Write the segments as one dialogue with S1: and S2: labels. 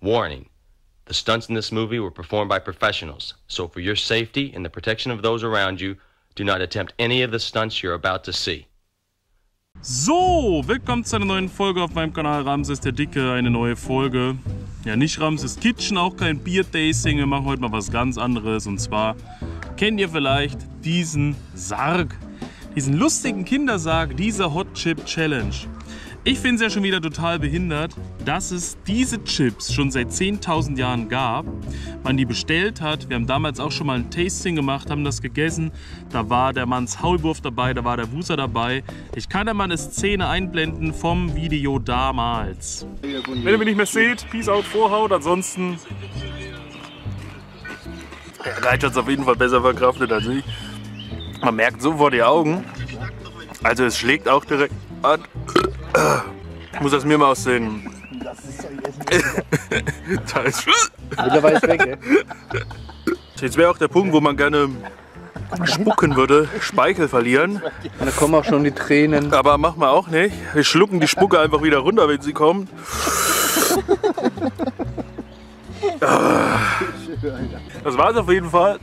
S1: Warning. The stunts in this movie were performed by professionals, so for your safety and the protection of those around you, do not attempt any of the stunts you're about to see.
S2: So, willkommen zu einer neuen Folge auf meinem Kanal Ramses der Dicke, eine neue Folge. Ja, nicht Ramses Kitchen, auch kein Bier-Tasting, wir machen heute mal was ganz anderes. Und zwar kennt ihr vielleicht diesen Sarg, diesen lustigen Kindersarg, dieser Hot Chip Challenge. Ich finde es ja schon wieder total behindert, dass es diese Chips schon seit 10.000 Jahren gab, man die bestellt hat. Wir haben damals auch schon mal ein Tasting gemacht, haben das gegessen. Da war der Manns Haulwurf dabei, da war der Wuser dabei. Ich kann da mal eine Szene einblenden vom Video damals. Wenn ihr mich nicht mehr seht, Peace out, Vorhaut. Ansonsten der Reich hat es auf jeden Fall besser verkraftet als ich. Man merkt sofort die Augen. Also es schlägt auch direkt an. Ich muss das mir mal aussehen.
S3: Mittlerweile ist weg, ey.
S2: Jetzt wäre auch der Punkt, wo man gerne spucken würde, Speichel verlieren.
S3: Und da kommen auch schon die Tränen.
S2: Aber machen wir auch nicht. Wir schlucken die Spucke einfach wieder runter, wenn sie kommt. Das war's auf jeden Fall.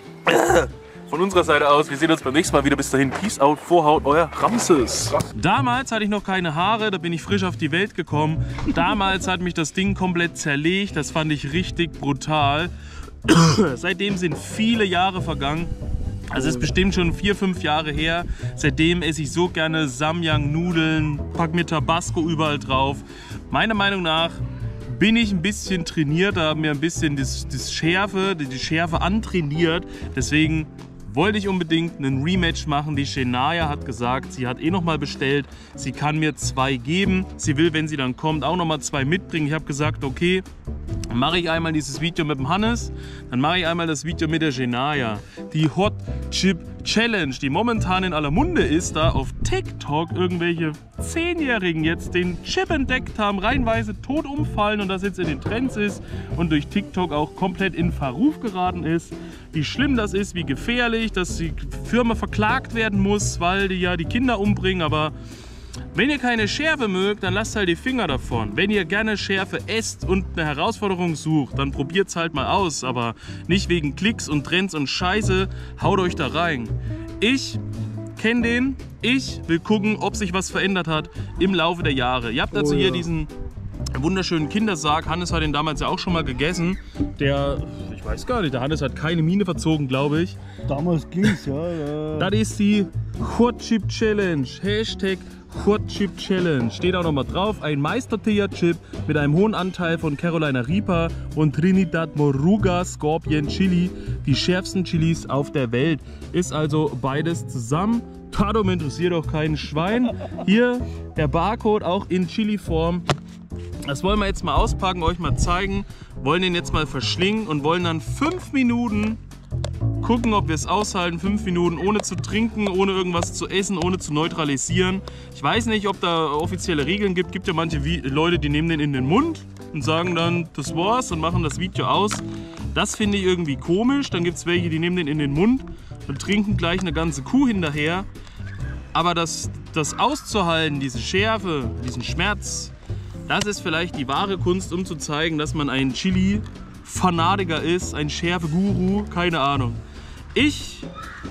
S2: Von unserer Seite aus, wir sehen uns beim nächsten Mal wieder. Bis dahin, Peace out, Vorhaut, euer Ramses. Damals hatte ich noch keine Haare, da bin ich frisch auf die Welt gekommen. Damals hat mich das Ding komplett zerlegt, das fand ich richtig brutal. Seitdem sind viele Jahre vergangen. Also es ist bestimmt schon 4-5 Jahre her. Seitdem esse ich so gerne Samyang-Nudeln, pack mir Tabasco überall drauf. Meiner Meinung nach bin ich ein bisschen trainiert, habe mir ein bisschen die Schärfe antrainiert. Deswegen wollte ich unbedingt einen Rematch machen. Die Shania hat gesagt, sie hat eh noch mal bestellt. Sie kann mir 2 geben. Sie will, wenn sie dann kommt, auch noch mal 2 mitbringen. Ich habe gesagt, okay, dann mache ich einmal dieses Video mit dem Hannes. Dann mache ich einmal das Video mit der Shania. Die Hot Chip Challenge, die momentan in aller Munde ist, da auf TikTok irgendwelche 10-Jährigen jetzt den Chip entdeckt haben, reihenweise tot umfallen und das jetzt in den Trends ist und durch TikTok auch komplett in Verruf geraten ist. Wie schlimm das ist, wie gefährlich, dass die Firma verklagt werden muss, weil die ja die Kinder umbringen. Aber wenn ihr keine Schärfe mögt, dann lasst halt die Finger davon. Wenn ihr gerne Schärfe esst und eine Herausforderung sucht, dann probiert es halt mal aus. Aber nicht wegen Klicks und Trends und Scheiße, haut euch da rein. Ich kenne den, ich will gucken, ob sich was verändert hat im Laufe der Jahre. Ihr habt also hier diesen wunderschönen Kindersarg. Hannes hat ihn damals ja auch schon mal gegessen. Ich weiß gar nicht, der Hannes hat keine Miene verzogen, glaube ich.
S4: Damals ging's, ja.
S2: Das ist die Hot Chip Challenge. Hashtag Hot Chip Challenge. Steht auch noch mal drauf. Ein Meistertier-Chip mit einem hohen Anteil von Carolina Reaper und Trinidad Moruga Scorpion Chili. Die schärfsten Chilis auf der Welt. Ist also beides zusammen. Darum interessiert auch kein Schwein. Hier der Barcode auch in Chili-Form. Das wollen wir jetzt mal auspacken, euch mal zeigen. Wollen den jetzt mal verschlingen und wollen dann 5 Minuten gucken, ob wir es aushalten. 5 Minuten ohne zu trinken, ohne irgendwas zu essen, ohne zu neutralisieren. Ich weiß nicht, ob da offizielle Regeln gibt. Es gibt ja manche Leute, die nehmen den in den Mund und sagen dann, das war's und machen das Video aus. Das finde ich irgendwie komisch. Dann gibt es welche, die nehmen den in den Mund und trinken gleich eine ganze Kuh hinterher. Aber das auszuhalten, diese Schärfe, diesen Schmerz, das ist vielleicht die wahre Kunst, um zu zeigen, dass man ein Chili-Fanatiker ist, ein Schärfe-Guru, keine Ahnung. Ich,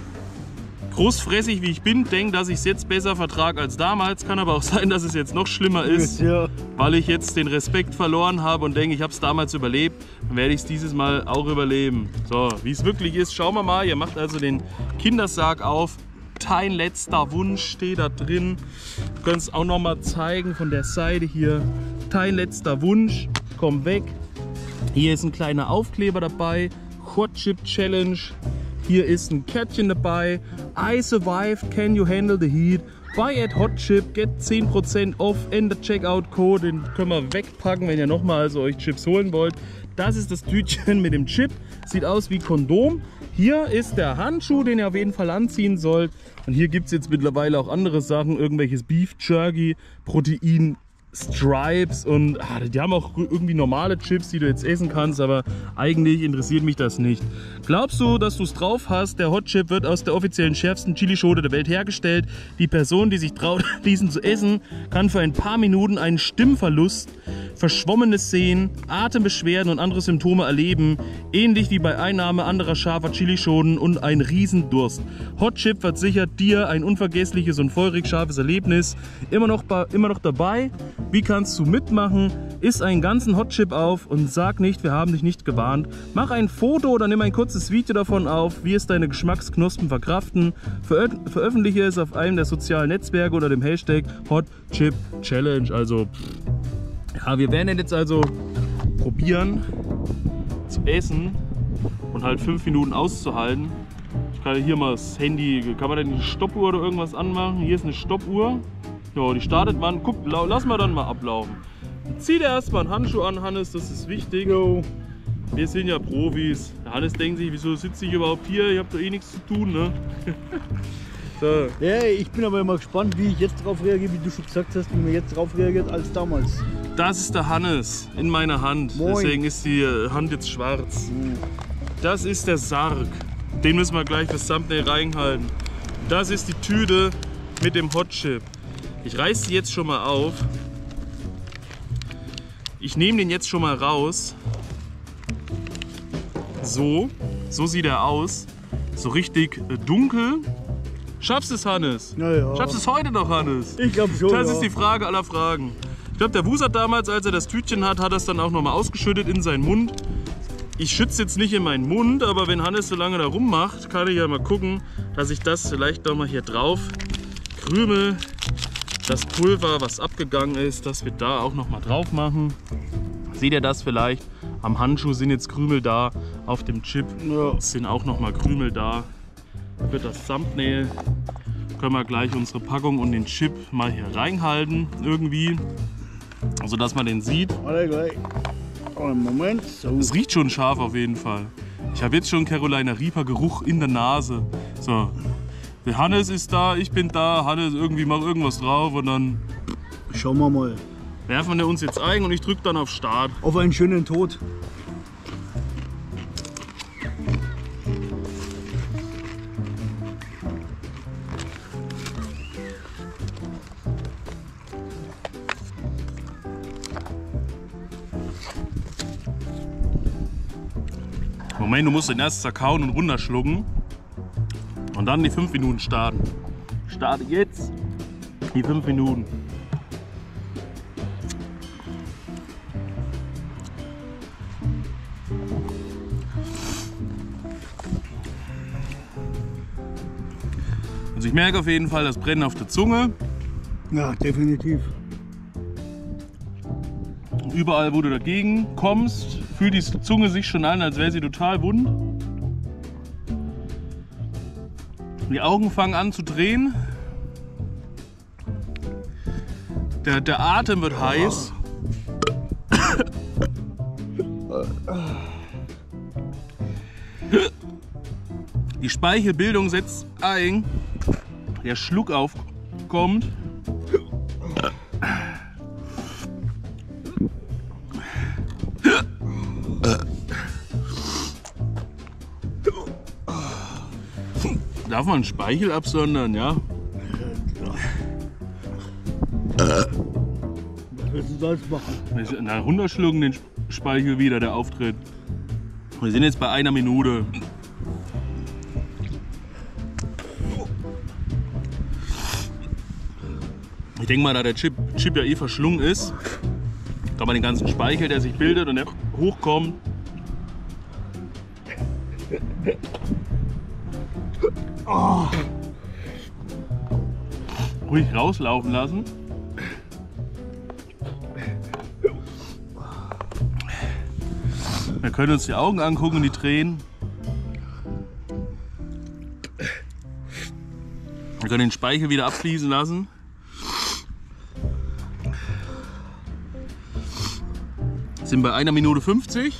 S2: großfressig wie ich bin, denke, dass ich es jetzt besser vertrage als damals. Kann aber auch sein, dass es jetzt noch schlimmer ist, weil ich jetzt den Respekt verloren habe und denke, ich habe es damals überlebt. Dann werde ich es dieses Mal auch überleben. So, wie es wirklich ist, schauen wir mal. Ihr macht also den Kindersarg auf. Dein letzter Wunsch steht da drin. Du kannst auch noch mal zeigen von der Seite hier. Dein letzter Wunsch, komm weg. Hier ist ein kleiner Aufkleber dabei. Hot Chip Challenge. Hier ist ein Kärtchen dabei. I survived, can you handle the heat? Buy at Hot Chip, get 10% off, enter Checkout Code. Den können wir wegpacken, wenn ihr nochmal also euch Chips holen wollt. Das ist das Tütchen mit dem Chip. Sieht aus wie Kondom. Hier ist der Handschuh, den ihr auf jeden Fall anziehen sollt. Und hier gibt es jetzt mittlerweile auch andere Sachen. Irgendwelches Beef Jerky, Protein Stripes und die haben auch irgendwie normale Chips, die du jetzt essen kannst, aber eigentlich interessiert mich das nicht. Glaubst du, dass du es drauf hast? Der Hot Chip wird aus der offiziellen schärfsten Chilischote der Welt hergestellt. Die Person, die sich traut, diesen zu essen, kann für ein paar Minuten einen Stimmverlust, verschwommenes Sehen, Atembeschwerden und andere Symptome erleben, ähnlich wie bei Einnahme anderer scharfer Chilischoten und ein Riesendurst. Hot Chip versichert dir ein unvergessliches und feurig scharfes Erlebnis. Immer noch dabei. Wie kannst du mitmachen? Iss einen ganzen Hot Chip auf und sag nicht, wir haben dich nicht gewarnt. Mach ein Foto oder nimm ein kurzes Video davon auf, wie es deine Geschmacksknospen verkraften. Veröffentliche es auf einem der sozialen Netzwerke unter dem Hashtag Hot Chip Challenge. Also, ja, wir werden jetzt also probieren zu essen und halt 5 Minuten auszuhalten. Ich kann hier mal das Handy, kann man denn die Stoppuhr oder irgendwas anmachen? Hier ist eine Stoppuhr. Ja, die startet man. Guck, lass mal dann mal ablaufen. Zieh dir erstmal einen Handschuh an, Hannes, das ist wichtig. Jo. Wir sind ja Profis. Der Hannes denkt sich, wieso sitze ich überhaupt hier? Ich habe doch eh nichts zu tun, ne? So.
S4: Ja, ich bin aber immer gespannt, wie ich jetzt drauf reagiere, wie du schon gesagt hast, wie man jetzt drauf reagiert als damals.
S2: Das ist der Hannes in meiner Hand.
S4: Moin.
S2: Deswegen ist die Hand jetzt schwarz. Das ist der Sarg. Den müssen wir gleich fürs Thumbnail reinhalten. Das ist die Tüte mit dem Hot Chip. Ich reiße die jetzt schon mal auf. Ich nehme den jetzt schon mal raus. So sieht er aus. So richtig dunkel. Schaffst du es, Hannes?
S4: Ja.
S2: Schaffst du es heute noch, Hannes?
S4: Ich glaube schon.
S2: Das ist die Frage aller Fragen. Ich glaube, der Wusat damals, als er das Tütchen hat er es dann auch noch mal ausgeschüttet in seinen Mund. Ich schütze jetzt nicht in meinen Mund, aber wenn Hannes so lange da rummacht, kann ich ja mal gucken, dass ich das vielleicht noch mal hier drauf krümel. Das Pulver, was abgegangen ist, dass wir da auch noch mal drauf machen. Seht ihr das vielleicht? Am Handschuh sind jetzt Krümel da, auf dem Chip sind auch noch mal Krümel da. Für das Thumbnail können wir gleich unsere Packung und den Chip mal hier reinhalten irgendwie, also dass man den sieht.
S4: Warte gleich. Einen Moment. So.
S2: Es riecht schon scharf auf jeden Fall. Ich habe jetzt schon Carolina Reaper Geruch in der Nase. So. Der Hannes ist da, ich bin da, Hannes irgendwie macht irgendwas drauf und dann
S4: Schauen wir mal.
S2: werfen wir uns jetzt ein und ich drücke dann auf Start.
S4: Auf einen schönen Tod.
S2: Moment, du musst den erst zerkauen und runterschlucken und dann die 5 Minuten starten. Starte jetzt die 5 Minuten. Also ich merke auf jeden Fall das Brennen auf der Zunge.
S4: Ja, definitiv.
S2: Überall, wo du dagegen kommst, fühlt die Zunge sich schon an, als wäre sie total wund. Die Augen fangen an zu drehen. Der Atem wird heiß. Die Speichelbildung setzt ein. Der Schluck aufkommt. Darf man Speichel absondern, ja?
S4: Was willst du sonst machen?
S2: Na, runterschlucken den Speichel wieder, der auftritt. Wir sind jetzt bei 1 Minute. Ich denke mal, da der Chip ja eh verschlungen ist, kann man den ganzen Speichel, der sich bildet und der hochkommt, ruhig rauslaufen lassen. Wir können uns die Augen angucken und die Tränen. Wir können den Speichel wieder abfließen lassen. Sind bei 1 Minute 50.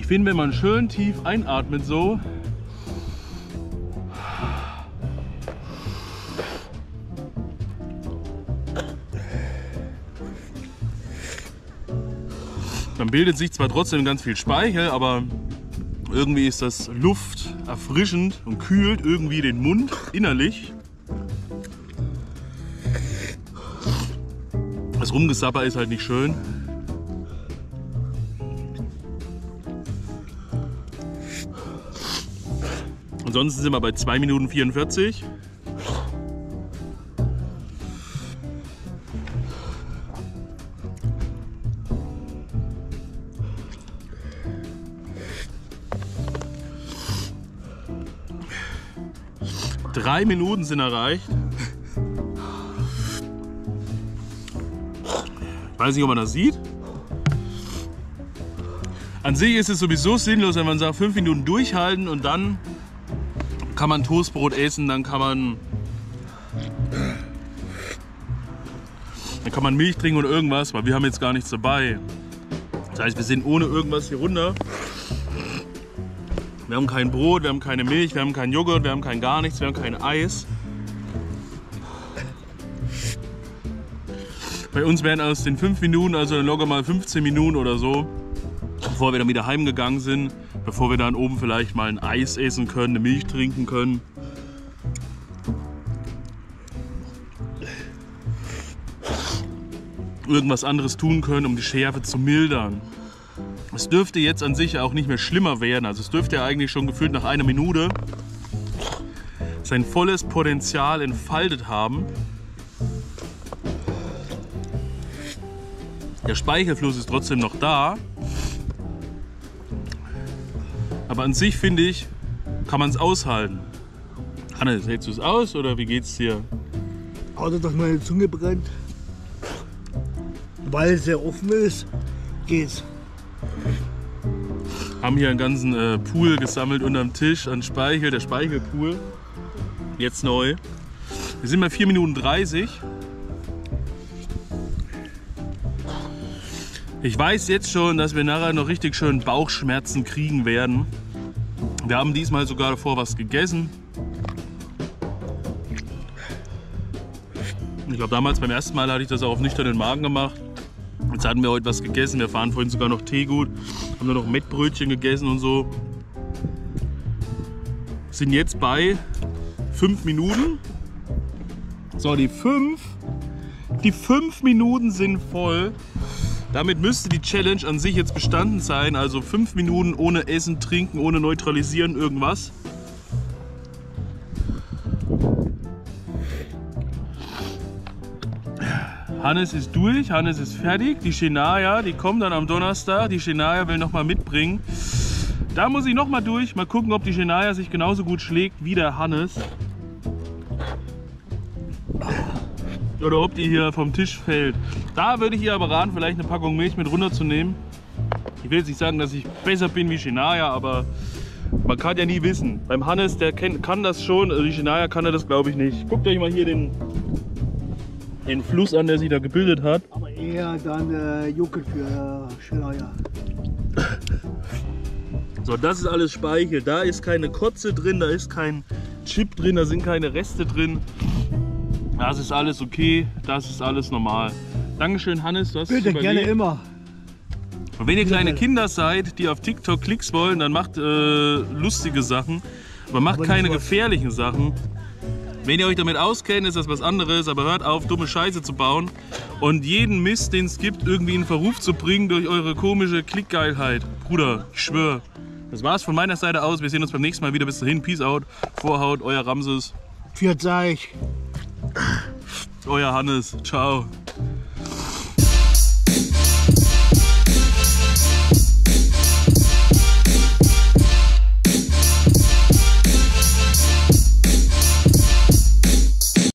S2: Ich finde, wenn man schön tief einatmet so, dann bildet sich zwar trotzdem ganz viel Speichel, aber irgendwie ist das Luft erfrischend und kühlt irgendwie den Mund innerlich. Das Rumgesapper ist halt nicht schön. Ansonsten sind wir bei 2 Minuten 44. Drei Minuten sind erreicht. Ich weiß nicht, ob man das sieht. An sich ist es sowieso sinnlos, wenn man sagt, 5 Minuten durchhalten und dann kann man Toastbrot essen, dann kann man Milch trinken oder irgendwas, weil wir haben jetzt gar nichts dabei. Das heißt, wir sind ohne irgendwas hier runter. Wir haben kein Brot, wir haben keine Milch, wir haben keinen Joghurt, wir haben kein gar nichts, wir haben kein Eis. Bei uns wären aus den 5 Minuten, also locker mal 15 Minuten oder so, bevor wir dann wieder heimgegangen sind, bevor wir dann oben vielleicht mal ein Eis essen können, eine Milch trinken können. Irgendwas anderes tun können, um die Schärfe zu mildern. Es dürfte jetzt an sich auch nicht mehr schlimmer werden. Also es dürfte ja eigentlich schon gefühlt nach 1 Minute sein volles Potenzial entfaltet haben. Der Speichelfluss ist trotzdem noch da. Aber an sich, finde ich, kann man es aushalten. Hannes, hältst du es aus oder wie geht's dir?
S4: Außer dass meine Zunge brennt. Weil es sehr offen ist, geht's.
S2: Haben hier einen ganzen Pool gesammelt unterm Tisch an Speichel, der Speichelpool. Jetzt neu. Wir sind bei 4 Minuten 30. Ich weiß jetzt schon, dass wir nachher noch richtig schön Bauchschmerzen kriegen werden. Wir haben diesmal sogar davor was gegessen. Ich glaube, damals beim ersten Mal hatte ich das auch auf nüchternen Magen gemacht. Jetzt hatten wir heute was gegessen. Wir fahren vorhin sogar noch Teegut. Haben nur noch Mettbrötchen gegessen und so. Sind jetzt bei 5 Minuten. So, die 5 Minuten sind voll. Damit müsste die Challenge an sich jetzt bestanden sein. Also 5 Minuten ohne Essen, Trinken, ohne Neutralisieren, irgendwas. Hannes ist durch, Hannes ist fertig. Die Shania, die kommt dann am Donnerstag. Die Shania will nochmal mitbringen. Da muss ich nochmal durch. Mal gucken, ob die Shania sich genauso gut schlägt wie der Hannes. Oder ob die hier vom Tisch fällt. Da würde ich ihr aber raten, vielleicht eine Packung Milch mit runterzunehmen. Ich will jetzt nicht sagen, dass ich besser bin wie Shania, aber man kann ja nie wissen. Beim Hannes, der kann das schon, also die Shania kann er das glaube ich nicht. Guckt euch mal hier den Fluss an, der sich da gebildet hat.
S4: Aber eher dann Joghurt für Shania.
S2: So, das ist alles Speichel. Da ist keine Kotze drin, da ist kein Chip drin, da sind keine Reste drin. Das ist alles okay, das ist alles normal. Dankeschön, Hannes, du hast es
S4: Bitte,
S2: überlebt.
S4: gerne immer.
S2: Und wenn ihr kleine Kinder seid, die auf TikTok Klicks wollen, dann macht lustige Sachen, aber macht keine gefährlichen Sachen. Wenn ihr euch damit auskennt, ist das was anderes, aber hört auf, dumme Scheiße zu bauen und jeden Mist, den es gibt, irgendwie in Verruf zu bringen durch eure komische Klickgeilheit. Bruder, ich schwöre. Das war's von meiner Seite aus. Wir sehen uns beim nächsten Mal wieder. Bis dahin, Peace out. Vorhaut, euer Ramses.
S4: Pfiat euch.
S2: Euer Hannes. Ciao.